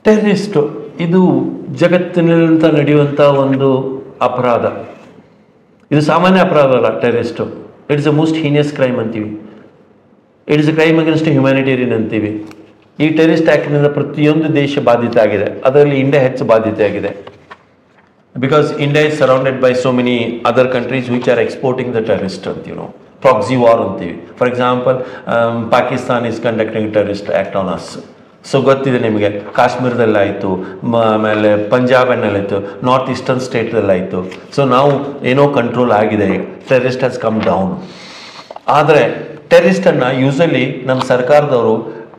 Terrorist ಇದು ಜಗತ್ತಿನಂತ ನಡೆಯುವಂಥ ಒಂದು ಅಪರಾಧ. ಇದು ಸಾಮಾನ್ಯ ಅಪರಾಧ ಅಲ್ಲ. Terrorist it's a most heinous crime ಅಂತೀವಿ. It is a crime against humanitarian ಅಂತೀವಿ. ಈ ಟೆರರಿಸ್ಟ್ ಆ್ಯಕ್ಟ್ನಿಂದ ಪ್ರತಿಯೊಂದು ದೇಶ ಬಾಧಿತ ಆಗಿದೆ. ಅದರಲ್ಲಿ ಇಂಡಿಯಾ ಹೆಚ್ಚು ಬಾಧಿತ ಆಗಿದೆ. Because India is surrounded by so many other countries which are exporting the terrorist ಅಂತೀವಿ ನಾವು. ಪ್ರಾಕ್ಸಿ ವಾರ್ ಅಂತೀವಿ. For example Pakistan is conducting terrorist act on us. So ಗೊತ್ತಿದೆ ನಿಮಗೆ, ಕಾಶ್ಮೀರದಲ್ಲಾಯಿತು, ಆಮೇಲೆ ಪಂಜಾಬ್ನಲ್ಲಾಯಿತು, ನಾರ್ತ್ ಈಸ್ಟರ್ನ್ ಸ್ಟೇಟ್ದಲ್ಲಾಯಿತು. ಸೊ ನಾವು ಏನೋ ಕಂಟ್ರೋಲ್ ಆಗಿದೆ, ಟೆರರಿಸ್ಟ್ ಹ್ಯಾಸ್ ಕಮ್ ಡೌನ್. ಆದರೆ ಟೆರರಿಸ್ಟನ್ನು ಯೂಸಲಿ ನಮ್ಮ ಸರ್ಕಾರದವರು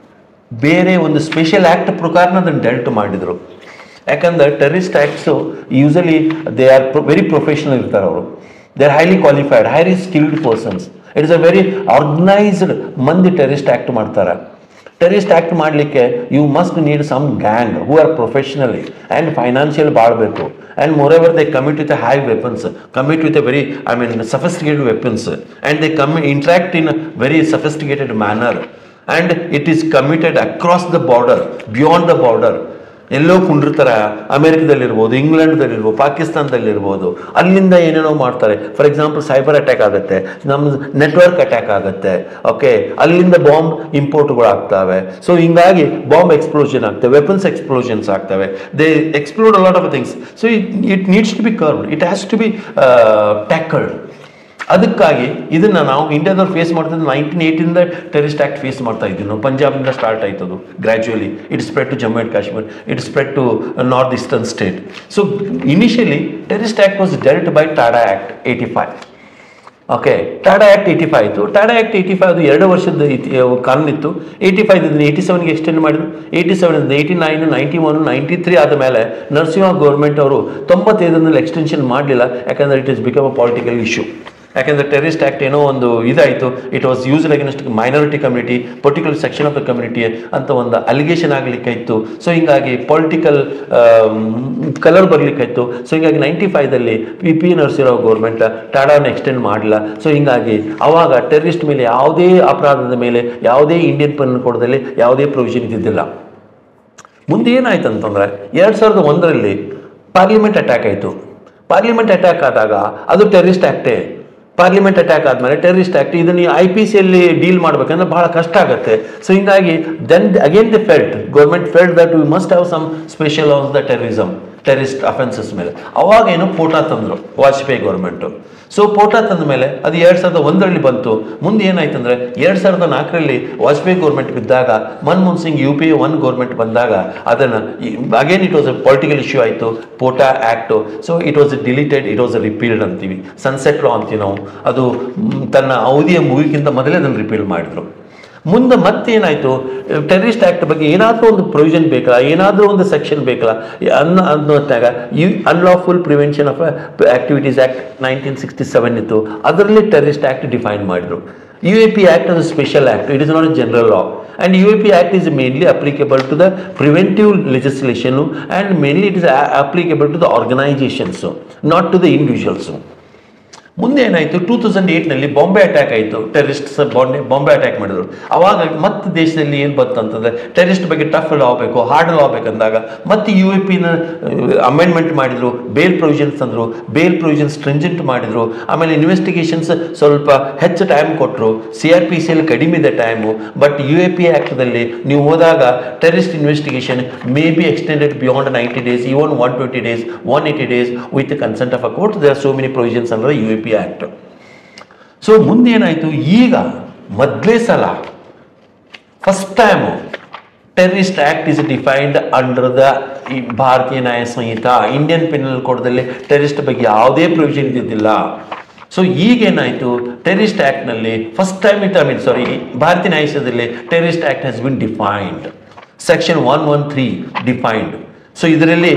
ಬೇರೆ ಒಂದು ಸ್ಪೆಷಲ್ ಆ್ಯಕ್ಟ್ ಪ್ರಕಾರನ ಅದನ್ನು ಡೆಲ್ಟ್ ಮಾಡಿದರು. ಯಾಕಂದರೆ terrorist acts usually they are very professional ಇರ್ತಾರೆ. ಅವರು they are highly qualified, highly skilled persons. It is a very organised ಮಂದಿ ಟೆರರಿಸ್ಟ್ ಆ್ಯಕ್ಟ್ ಮಾಡ್ತಾರೆ. ಟೆರರಿಸ್ಟ್ ಆ್ಯಕ್ಟ್ ಮಾಡಲಿಕ್ಕೆ you must need some gang who are professionally and financial ಬಾಳಬೇಕು. And moreover they commit with a high weapons, commit with a very sophisticated weapons, and they interact in a very sophisticated manner. And it is committed across the border, beyond the border. ಎಲ್ಲೋ ಕುಂಡಿರ್ತಾರೆ, ಅಮೆರಿಕದಲ್ಲಿರ್ಬೋದು, ಇಂಗ್ಲೆಂಡ್ದಲ್ಲಿರ್ಬೋದು, ಪಾಕಿಸ್ತಾನದಲ್ಲಿರ್ಬೋದು. ಅಲ್ಲಿಂದ ಏನೇನೋ ಮಾಡ್ತಾರೆ. For example cyber attack ಆಗುತ್ತೆ, ನಮ್ಮ ನೆಟ್ವರ್ಕ್ ಅಟ್ಯಾಕ್ ಆಗುತ್ತೆ. ಓಕೆ, ಅಲ್ಲಿಂದ ಬಾಂಬ್ ಇಂಪೋರ್ಟ್ಗಳು ಆಗ್ತವೆ. ಸೊ ಹಿಂಗಾಗಿ ಬಾಂಬ್ ಎಕ್ಸ್ಪ್ಲೋಷನ್ ಆಗ್ತವೆ, ವೆಪನ್ಸ್ ಎಕ್ಸ್ಪ್ಲೋಷನ್ಸ್ ಆಗ್ತವೆ. They explored a lot of things. So it needs to be curbed, it has to be tackled. ಅದಕ್ಕಾಗಿ ಇದನ್ನು ನಾವು ಇಂಡಿಯಾದವ್ರು ಫೇಸ್ ಮಾಡ್ತಿದ್ದು 1980 ಟೆರರಿಸ್ಟ್ ಆ್ಯಕ್ಟ್ ಫೇಸ್ ಮಾಡ್ತಾ ಇದ್ದೀವಿ ನಾವು. ಪಂಜಾಬಿಂದ ಸ್ಟಾರ್ಟ್ ಆಯ್ತದು, gradually it spread to Jammu and Kashmir, it spread to north eastern state. So initially terrorist act was dealt by TADA act 85. Okay, TADA act 85 ಇತ್ತು. ಟಾಡಾ ಆ್ಯಕ್ಟ್ 85 ಅದು 2 ವರ್ಷದ ಕಾನೂನಿತ್ತು. 85 ಇದನ್ನು 87ಗೆ ಎಕ್ಸ್ಟೆಂಡ್ ಮಾಡಿದ್ರು. 87 89 91 93 ಆದ ಮೇಲೆ ನರಸಿಂಹ ಗೌರ್ಮೆಂಟ್ ಅವರು 95ರಲ್ಲಿ ಎಕ್ಸ್ಟೆನ್ಷನ್ ಮಾಡಲಿಲ್ಲ. ಯಾಕಂದರೆ it is become a political issue. ಯಾಕೆಂದರೆ ಟೆರರಿಸ್ಟ್ ಆ್ಯಕ್ಟ್ ಏನೋ ಒಂದು ಇದಾಯಿತು, it was used against minority community, particular section of the community ಅಂತ ಒಂದು ಅಲಿಗೇಷನ್ ಆಗಲಿಕ್ಕೆ ಇತ್ತು. ಸೊ ಹಿಂಗಾಗಿ ಪೊಲಿಟಿಕಲ್ ಕಲರ್ ಬರಲಿಕ್ಕಾಯಿತು. ಸೊ ಹಿಂಗಾಗಿ 95ದಲ್ಲಿ ಪಿ ನರಸಿಂಹರಾವ್ ಗೌರ್ಮೆಂಟ್ ಟಾಡಾನ ಎಕ್ಸ್ಟೆಂಡ್ ಮಾಡಲಿಲ್ಲ. ಸೊ ಹಿಂಗಾಗಿ ಅವಾಗ ಟೆರರಿಸ್ಟ್ ಮೇಲೆ ಯಾವುದೇ ಅಪರಾಧದ ಮೇಲೆ ಯಾವುದೇ ಇಂಡಿಯನ್ ಪೆನಲ್ ಕೋಡ್ದಲ್ಲಿ ಯಾವುದೇ ಪ್ರೊವಿಷನ್ ಇದ್ದಿದ್ದಿಲ್ಲ. ಮುಂದೆ ಏನಾಯ್ತು ಅಂತಂದರೆ 2001ರಲ್ಲಿ ಪಾರ್ಲಿಮೆಂಟ್ ಅಟ್ಯಾಕ್ ಆಯಿತು. ಪಾರ್ಲಿಮೆಂಟ್ ಅಟ್ಯಾಕ್ ಆದಾಗ ಅದು ಟೆರರಿಸ್ಟ್ ಆ್ಯಕ್ಟೇ. ಪಾರ್ಲಿಮೆಂಟ್ ಅಟ್ಯಾಕ್ ಆದಮೇಲೆ ಟೆರರಿಸ್ಟ್ ಆ್ಯಕ್ಟ್ ಇದನ್ನು IPCಯಲ್ಲಿ ಡೀಲ್ ಮಾಡಬೇಕಂದ್ರೆ ಭಾಳ ಕಷ್ಟ ಆಗುತ್ತೆ. ಸೊ ಹಿಂಗಾಗಿ then again they felt, government felt that we must have some special of the terrorist offences ಮೇಲೆ. ಅವಾಗ ಏನು ಪೋಟಾ ತಂದರು ವಾಜಪೇಯಿ ಗೌರ್ಮೆಂಟು. ಸೊ ಪೋಟಾ ತಂದ ಮೇಲೆ ಅದು 2001ರಲ್ಲಿ ಬಂತು. ಮುಂದೆ ಏನಾಯ್ತು ಅಂದರೆ 2004ರಲ್ಲಿ ವಾಜಪೇಯಿ ಗೌರ್ಮೆಂಟ್ ಬಿದ್ದಾಗ, ಮನಮೋಹನ್ ಸಿಂಗ್ UPA 1 ಗೌರ್ಮೆಂಟ್ ಬಂದಾಗ ಅದನ್ನು again it was a political issue ಆಯಿತು, POTA act. So it was deleted, it was repealed ಅಂತೀವಿ, ಸನ್ಸೆಟ್ ಲಾ ಅಂತೀವಿ ನಾವು. ಅದು ತನ್ನ ಅವಧಿಯ ಮುಗಿಗಿಂತ ಮೊದಲೇ ಅದನ್ನು ರಿಪೀಲ್ ಮಾಡಿದ್ರು. ಮುಂದೆ ಮತ್ತೇನಾಯಿತು, ಟೆರರಿಸ್ಟ್ ಆ್ಯಕ್ಟ್ ಬಗ್ಗೆ ಏನಾದರೂ ಒಂದು ಪ್ರೊವಿಷನ್ ಬೇಕಲ್ಲ, ಏನಾದರೂ ಒಂದು ಸೆಕ್ಷನ್ ಬೇಕಲ್ಲ ಅನ್ನೋತ್ತಾಗ unlawful prevention of activities act 1967 ಇತ್ತು. ಅದರಲ್ಲಿ ಟೆರರಿಸ್ಟ್ ಆ್ಯಕ್ಟ್ ಡಿಫೈನ್ ಮಾಡಿದ್ರು. UAP ಆ್ಯಕ್ಟ್ ಅದು special act, it is not a general law. And UAP Act is mainly applicable to the preventive legislation, and mainly it is applicable to the organizations, not to the individuals. ಮುಂದೆ ಏನಾಯಿತು, 2008ನಲ್ಲಿ Bombay attack ಆಯಿತು. ಟೆರರಿಸ್ಟ್ಸ್ Bombay attack ಮಾಡಿದ್ರು. ಅವಾಗ ಮತ್ತೆ ದೇಶದಲ್ಲಿ ಏನು ಬಂತಂತಂದರೆ terrorist ಬಗ್ಗೆ tough ಲಾ ಬೇಕು, ಹಾರ್ಡ್ ಲಾ ಬೇಕಂದಾಗ ಮತ್ತೆ UAPನ ಅಮೆಂಡ್ಮೆಂಟ್ ಮಾಡಿದರು, ಬೇಲ್ ಪ್ರೊವಿಷನ್ಸ್ ತಂದರು, ಬೇಲ್ ಪ್ರೊವಿಷನ್ಸ್ ಸ್ಟ್ರಿಂಜೆಂಟ್ ಮಾಡಿದರು. ಆಮೇಲೆ ಇನ್ವೆಸ್ಟಿಗೇಷನ್ಸ್ ಸ್ವಲ್ಪ ಹೆಚ್ಚು ಟೈಮ್ ಕೊಟ್ಟರು. CRPCಯಲ್ಲಿ ಕಡಿಮೆ ಇದೆ ಟೈಮು. ಬಟ್ UAP ಆ್ಯಕ್ಟ್ದಲ್ಲಿ ನೀವು ಹೋದಾಗ terrorist investigation may be extended beyond 90 days, even 120 days, 180 days with the consent of a court. There are so many provisions under the UAP act. So ಮುಂದೆ ಏನಾಯಿತು, ಈಗ ಮೊದಲೇ ಸಲ first time terrorist act is defined under the Bharatiya Nyaya Sanhita. Indian penal ಕೋಡ್ದಲ್ಲಿ terrorist ಬಗ್ಗೆ ಯಾವುದೇ provision ಇದ್ದಿದ್ದಿಲ್ಲ. So ಈಗೇನಾಯಿತು, ಟೆರರಿಸ್ಟ್ ಆ್ಯಕ್ಟ್ನಲ್ಲಿ ಫಸ್ಟ್ ಟೈಮ್ ಭಾರತೀಯ ನ್ಯಾಯದಲ್ಲಿ terrorist act has been defined. Section 113 defined. So ಇದರಲ್ಲಿ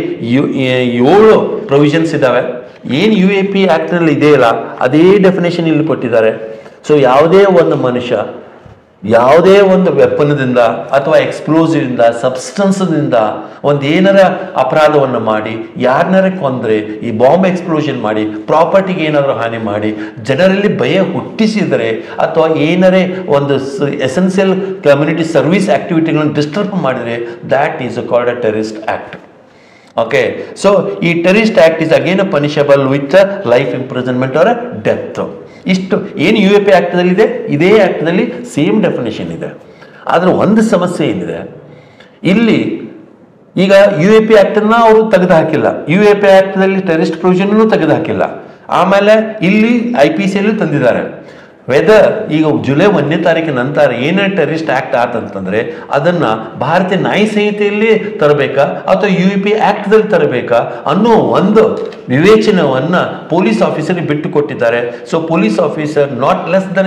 7 ಪ್ರೊವಿಷನ್ಸ್ ಇದ್ದಾವೆ. ಏನು UAP ಆ್ಯಕ್ಟ್ನಲ್ಲಿ ಇದೆಯಲ್ಲ ಅದೇ ಡೆಫಿನೇಷನ್ ಇಲ್ಲಿ ಕೊಟ್ಟಿದ್ದಾರೆ. ಸೊ ಯಾವುದೇ ಒಂದು ಮನುಷ್ಯ ಯಾವುದೇ ಒಂದು ವೆಪನ್ದಿಂದ ಅಥವಾ ಎಕ್ಸ್ಪ್ಲೋಸಿವ್ದಿಂದ ಸಬ್ಸ್ಟೆನ್ಸ್ದಿಂದ ಒಂದು ಏನಾರ ಅಪರಾಧವನ್ನು ಮಾಡಿ ಯಾರನ್ನಾರ ಕೊಂದರೆ, ಈ ಬಾಂಬ್ ಎಕ್ಸ್ಪ್ಲೋಷನ್ ಮಾಡಿ ಪ್ರಾಪರ್ಟಿಗೆ ಏನಾದರೂ ಹಾನಿ ಮಾಡಿ ಜನರಲ್ಲಿ ಭಯ ಹುಟ್ಟಿಸಿದರೆ ಅಥವಾ ಏನಾರೇ ಒಂದು ಎಸೆನ್ಷಿಯಲ್ ಕಮ್ಯುನಿಟಿ ಸರ್ವಿಸ್ ಆಕ್ಟಿವಿಟಿಗಳನ್ನು ಡಿಸ್ಟರ್ಬ್ ಮಾಡಿದರೆ that is called a terrorist act. Okay, so ಈ terrorist act is again punishable with life imprisonment or death. ಇಷ್ಟು ಏನು UAP ಆ್ಯಕ್ಟ್ದಲ್ಲಿದೆ, ಇದೇ ಆ್ಯಕ್ಟ್ದಲ್ಲಿ ಸೇಮ್ ಡೆಫಿನೇಷನ್ ಇದೆ. ಆದರೆ ಒಂದು ಸಮಸ್ಯೆ ಏನಿದೆ ಇಲ್ಲಿ, ಈಗ UAP ಆ್ಯಕ್ಟನ್ನು ಅವರು ತೆಗೆದು ಹಾಕಿಲ್ಲ, UAP ಆ್ಯಕ್ಟ್ದಲ್ಲಿ ಟೆರರಿಸ್ಟ್ ಪ್ರೊವಿಷನನ್ನು ತೆಗೆದು ಹಾಕಿಲ್ಲ, ಆಮೇಲೆ ಇಲ್ಲಿ IPCಯಲ್ಲೂ ತಂದಿದ್ದಾರೆ. ವೆದರ್ ಈಗ ಜುಲೈ 1ನೇ ತಾರೀಕಿನ ನಂತರ ಏನೇ ಟೆರರಿಸ್ಟ್ ಆ್ಯಕ್ಟ್ ಆತಂತಂದರೆ ಅದನ್ನು ಭಾರತೀಯ ನ್ಯಾಯ ಸಂಹಿತೆಯಲ್ಲಿ ತರಬೇಕಾ ಅಥವಾ UAP ಆ್ಯಕ್ಟ್ದಲ್ಲಿ ತರಬೇಕಾ ಅನ್ನೋ ಒಂದು ವಿವೇಚನವನ್ನು ಪೊಲೀಸ್ ಆಫೀಸರಿಗೆ ಬಿಟ್ಟು ಕೊಟ್ಟಿದ್ದಾರೆ. So police officer not less than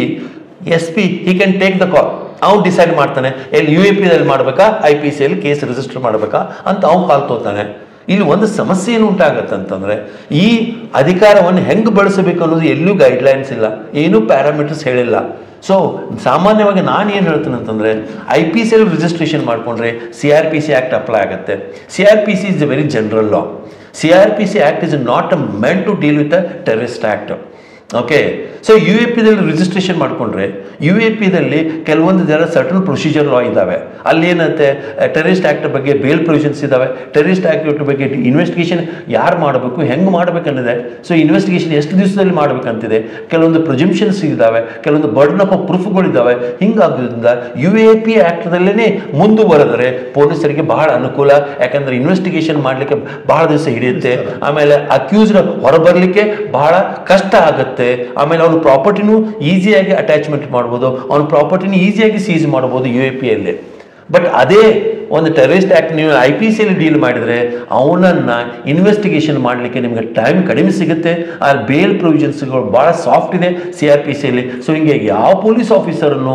S P he can take the call. ಅವ್ನು ಡಿಸೈಡ್ ಮಾಡ್ತಾನೆ ಎಲ್ಲಿ UAPದಲ್ಲಿ ಮಾಡಬೇಕಾ IPCಯಲ್ಲಿ ಕೇಸ್ ರಿಜಿಸ್ಟರ್ ಮಾಡಬೇಕಾ ಅಂತ ಅವ್ನು ಕಾಲ್ ತೋತಾನೆ. ಇಲ್ಲಿ ಒಂದು ಸಮಸ್ಯೆ ಏನು ಉಂಟಾಗತ್ತೆ ಅಂತಂದರೆ ಈ ಅಧಿಕಾರವನ್ನು ಹೆಂಗೆ ಬಳಸಬೇಕು ಅನ್ನೋದು ಎಲ್ಲೂ ಗೈಡ್ಲೈನ್ಸ್ ಇಲ್ಲ, ಏನೂ ಪ್ಯಾರಾಮೀಟರ್ಸ್ ಹೇಳಿಲ್ಲ. ಸೊ ಸಾಮಾನ್ಯವಾಗಿ ನಾನು ಏನು ಹೇಳ್ತೀನಿ ಅಂತಂದರೆ IPCಯಲ್ಲಿ ರಿಜಿಸ್ಟ್ರೇಷನ್ ಮಾಡಿಕೊಂಡ್ರೆ CRPC ಆ್ಯಕ್ಟ್ ಅಪ್ಲೈ ಆಗುತ್ತೆ. CRPC is a very general law. CRPC act is not meant to deal with a terrorist act. Okay, so UAPದಲ್ಲಿ ರಿಜಿಸ್ಟ್ರೇಷನ್ ಮಾಡಿಕೊಂಡ್ರೆ UAPದಲ್ಲಿ ಕೆಲವೊಂದು ಸರ್ಟನ್ ಪ್ರೊಸೀಜರ್ ಲಾ ಇದ್ದಾವೆ. ಅಲ್ಲೇನಂತೆ ಟೆರರಿಸ್ಟ್ ಆ್ಯಕ್ಟ್ ಬಗ್ಗೆ ಬೇಲ್ ಪ್ರೊವಿಷನ್ಸ್ ಇದ್ದಾವೆ, ಟೆರರಿಸ್ಟ್ ಆ್ಯಕ್ಟ್ ಬಗ್ಗೆ ಇನ್ವೆಸ್ಟಿಗೇಷನ್ ಯಾರು ಮಾಡಬೇಕು ಹೆಂಗೆ ಮಾಡಬೇಕಂದಿದೆ. ಸೊ ಇನ್ವೆಸ್ಟಿಗೇಷನ್ ಎಷ್ಟು ದಿವಸದಲ್ಲಿ ಮಾಡಬೇಕಂತಿದೆ, ಕೆಲವೊಂದು ಪ್ರಿಜಂಪ್ಷನ್ಸ್ ಇದ್ದಾವೆ, ಕೆಲವೊಂದು ಬರ್ಡನ್ ಆಫ್ ಪ್ರೂಫ್ಗಳಿದ್ದಾವೆ. ಹಿಂಗಾಗೋದ್ರಿಂದ UAP ಆ್ಯಕ್ಟ್ದಲ್ಲೇ ಮುಂದುವರೆದರೆ ಪೊಲೀಸರಿಗೆ ಬಹಳ ಅನುಕೂಲ, ಯಾಕಂದರೆ ಇನ್ವೆಸ್ಟಿಗೇಷನ್ ಮಾಡಲಿಕ್ಕೆ ಬಹಳ ದಿವಸ ಹಿಡಿಯುತ್ತೆ, ಆಮೇಲೆ ಅಕ್ಯೂಸ್ಡ್ ಹೊರಬರಲಿಕ್ಕೆ ಬಹಳ ಕಷ್ಟ ಆಗುತ್ತೆ, ಆಮೇಲೆ ಅವನ ಪ್ರಾಪರ್ಟಿನೂ ಈಸಿಯಾಗಿ ಅಟ್ಯಾಚ್ಮೆಂಟ್ ಮಾಡ್ಬೋದು, ಅವನ ಪ್ರಾಪರ್ಟಿನೂ ಈಸಿಯಾಗಿ ಸೀಸ್ ಮಾಡ್ಬೋದು UAPಯಲ್ಲಿ. ಬಟ್ ಅದೇ ಒಂದು ಟೆರರಿಸ್ಟ್ ಆ್ಯಕ್ಟ್ ನೀವು IPCಯಲ್ಲಿ ಡೀಲ್ ಮಾಡಿದರೆ ಅವನನ್ನು ಇನ್ವೆಸ್ಟಿಗೇಷನ್ ಮಾಡಲಿಕ್ಕೆ ನಿಮಗೆ ಟೈಮ್ ಕಡಿಮೆ ಸಿಗುತ್ತೆ. ಆ ಬೇಲ್ ಪ್ರೊವಿಷನ್ಸ್ಗಳು ಭಾಳ ಸಾಫ್ಟ್ ಇದೆ CRPCಯಲ್ಲಿ. ಸೊ ಹಿಂಗೆ ಯಾವ ಪೊಲೀಸ್ ಆಫೀಸರನ್ನು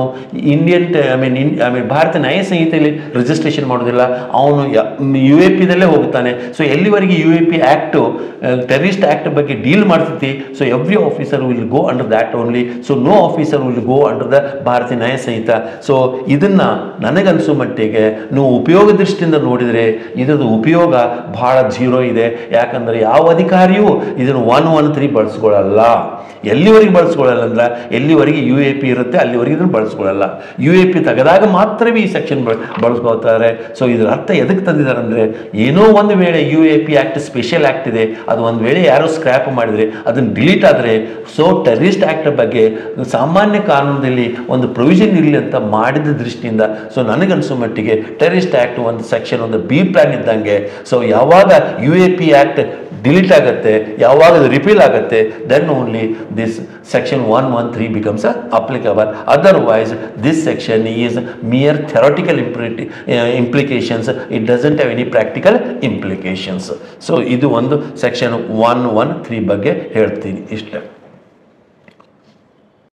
ಭಾರತ ನ್ಯಾಯ ಸಂಹಿತೆಯಲ್ಲಿ ರಿಜಿಸ್ಟ್ರೇಷನ್ ಮಾಡೋದಿಲ್ಲ, ಅವನು UAPದಲ್ಲೇ ಹೋಗ್ತಾನೆ. ಸೊ ಎಲ್ಲಿವರೆಗೆ UAP ಆ್ಯಕ್ಟು ಟೆರರಿಸ್ಟ್ ಆ್ಯಕ್ಟ್ ಬಗ್ಗೆ ಡೀಲ್ ಮಾಡ್ತೈತಿ, so every officer will go under that only. So no officer will go under the Bharatiya Nyaya Samhita. So ಇದನ್ನು ನನಗನ್ಸೋ ಮಟ್ಟಿಗೆ ನೀವು ಉಪಯೋಗ ದೃಷ್ಟಿಯಿಂದ ನೋಡಿದರೆ ಇದರದ್ದು ಉಪಯೋಗ ಬಹಳ ಜೀರೋ ಇದೆ. ಯಾಕಂದರೆ ಯಾವ ಅಧಿಕಾರಿಯೂ ಇದನ್ನು 113 ಬಳಸ್ಕೊಳ್ಳಲ್ಲ. ಎಲ್ಲಿವರೆಗೆ ಬಳಸ್ಕೊಳ್ಳಲ್ಲ ಅಂದ್ರೆ ಎಲ್ಲಿವರೆಗೆ UAP ಇರುತ್ತೆ ಅಲ್ಲಿವರೆಗೆ ಇದನ್ನು ಬಳಸ್ಕೊಳ್ಳಲ್ಲ. UAP ತೆಗೆದಾಗ ಮಾತ್ರವೇ ಈ ಸೆಕ್ಷನ್ ಬಳಸ್ಕೊಳ್ತಾರೆ. ಸೊ ಇದರ ಅರ್ಥ ಎದಕ್ಕೆ ತಂದಿದ್ದಾರೆ ಅಂದರೆ, ಏನೋ ಒಂದು ವೇಳೆ UAP ಆ್ಯಕ್ಟ್ ಸ್ಪೆಷಲ್ ಆ್ಯಕ್ಟ್ ಇದೆ, ಅದು ಒಂದು ವೇಳೆ ಯಾರೋ ಸ್ಕ್ರ್ಯಾಪ್ ಮಾಡಿದರೆ ಅದನ್ನು ಡಿಲೀಟ್ ಆದರೆ, ಸೊ ಟೆರರಿಸ್ಟ್ ಆ್ಯಕ್ಟ್ ಬಗ್ಗೆ ಸಾಮಾನ್ಯ ಕಾನೂನಲ್ಲಿ ಒಂದು ಪ್ರೊವಿಷನ್ ಇರಲಿ ಅಂತ ಮಾಡಿದ ದೃಷ್ಟಿಯಿಂದ ಸೊ ನನಗನ್ಸೋ ಮಟ್ಟಿಗೆ ಟೆರರಿಸ್ಟ್ ಆ್ಯಕ್ಟ್ ಒಂದು ಸೆಕ್ಷನ್, ಒಂದು ಬಿ ಪ್ಲಾನ್ ಇದ್ದಂಗೆ. ಸೊ ಯಾವಾಗ UAP ಆ್ಯಕ್ಟ್ ಡಿಲೀಟ್ ಆಗುತ್ತೆ, ಯಾವಾಗ ಅದು ರಿಪೀಲ್ ಆಗುತ್ತೆ, then only this section 113 becomes applicable. Otherwise this section is mere theoretical implications. It doesn't have any practical implications. So ಇದು ಒಂದು ಸೆಕ್ಷನ್ 113 ಬಗ್ಗೆ ಹೇಳ್ತೀನಿ ಇಷ್ಟೇ.